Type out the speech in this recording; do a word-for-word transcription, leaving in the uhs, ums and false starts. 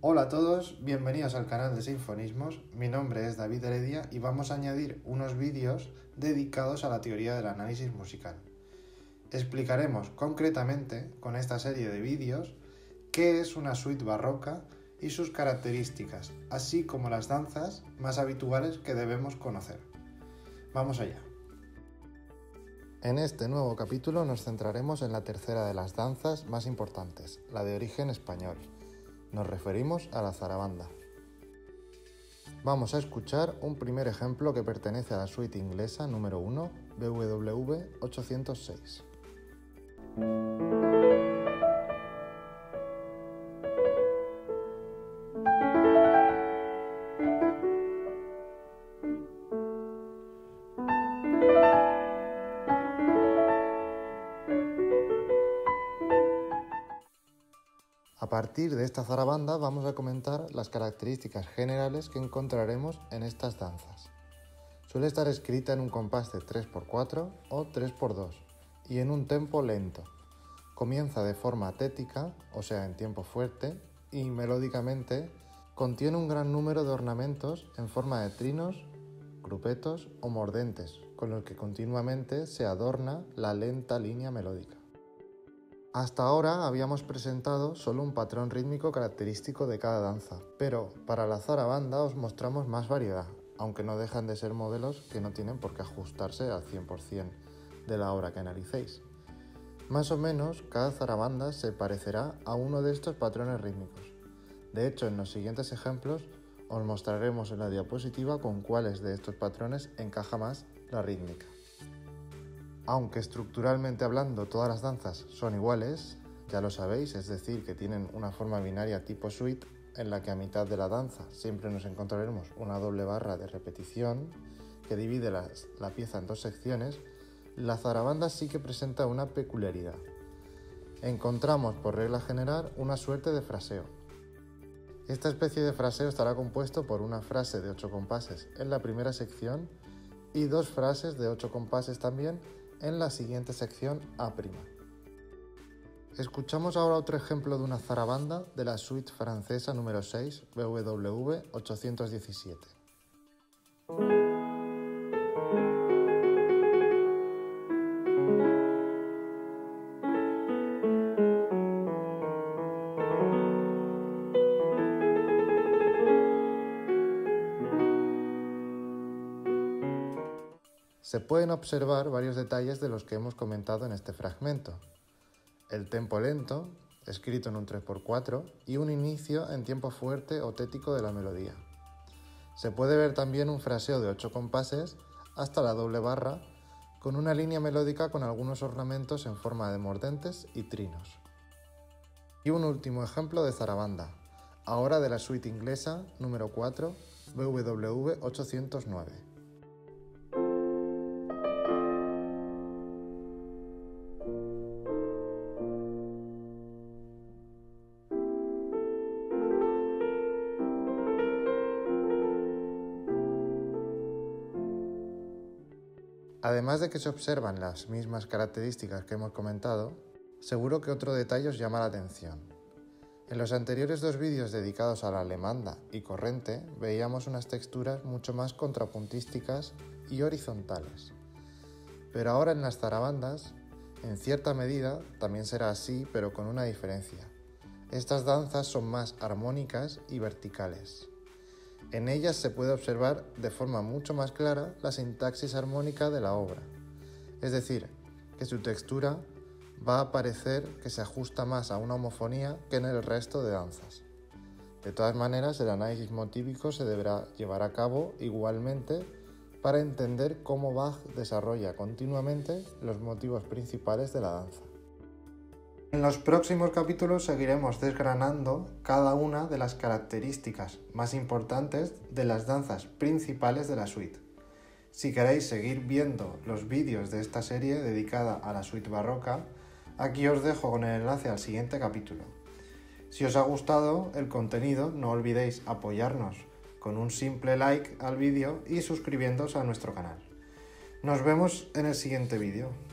Hola a todos, bienvenidos al canal de Sinfonismos. Mi nombre es David Heredia y vamos a añadir unos vídeos dedicados a la teoría del análisis musical. Explicaremos concretamente con esta serie de vídeos qué es una suite barroca y sus características, así como las danzas más habituales que debemos conocer. Vamos allá. En este nuevo capítulo nos centraremos en la tercera de las danzas más importantes, la de origen español. Nos referimos a la zarabanda. Vamos a escuchar un primer ejemplo que pertenece a la suite inglesa número uno, B W V ochocientos seis. A partir de esta zarabanda vamos a comentar las características generales que encontraremos en estas danzas. Suele estar escrita en un compás de tres por cuatro o tres por dos y en un tempo lento. Comienza de forma tética, o sea en tiempo fuerte, y melódicamente contiene un gran número de ornamentos en forma de trinos, grupetos o mordentes, con los que continuamente se adorna la lenta línea melódica. Hasta ahora habíamos presentado solo un patrón rítmico característico de cada danza, pero para la zarabanda os mostramos más variedad, aunque no dejan de ser modelos que no tienen por qué ajustarse al cien por cien de la obra que analicéis. Más o menos, cada zarabanda se parecerá a uno de estos patrones rítmicos. De hecho, en los siguientes ejemplos os mostraremos en la diapositiva con cuáles de estos patrones encaja más la rítmica. Aunque estructuralmente hablando todas las danzas son iguales, ya lo sabéis, es decir, que tienen una forma binaria tipo suite, en la que a mitad de la danza siempre nos encontraremos una doble barra de repetición que divide las, la pieza en dos secciones, la zarabanda sí que presenta una peculiaridad. Encontramos por regla general una suerte de fraseo. Esta especie de fraseo estará compuesto por una frase de ocho compases en la primera sección y dos frases de ocho compases también en la siguiente sección A'. Escuchamos ahora otro ejemplo de una zarabanda de la suite francesa número seis, B W V ochocientos diecisiete. Se pueden observar varios detalles de los que hemos comentado en este fragmento. El tempo lento, escrito en un tres por cuatro, y un inicio en tiempo fuerte o tético de la melodía. Se puede ver también un fraseo de ocho compases hasta la doble barra, con una línea melódica con algunos ornamentos en forma de mordentes y trinos. Y un último ejemplo de zarabanda, ahora de la suite inglesa número cuatro, B W V ochocientos nueve. Además de que se observan las mismas características que hemos comentado, seguro que otro detalle os llama la atención. En los anteriores dos vídeos dedicados a la alemanda y corrente veíamos unas texturas mucho más contrapuntísticas y horizontales. Pero ahora en las zarabandas, en cierta medida, también será así, pero con una diferencia. Estas danzas son más armónicas y verticales. En ellas se puede observar de forma mucho más clara la sintaxis armónica de la obra, es decir, que su textura va a parecer que se ajusta más a una homofonía que en el resto de danzas. De todas maneras, el análisis motívico se deberá llevar a cabo igualmente para entender cómo Bach desarrolla continuamente los motivos principales de la danza. En los próximos capítulos seguiremos desgranando cada una de las características más importantes de las danzas principales de la suite. Si queréis seguir viendo los vídeos de esta serie dedicada a la suite barroca, aquí os dejo con el enlace al siguiente capítulo. Si os ha gustado el contenido, no olvidéis apoyarnos con un simple like al vídeo y suscribiéndoos a nuestro canal. Nos vemos en el siguiente vídeo.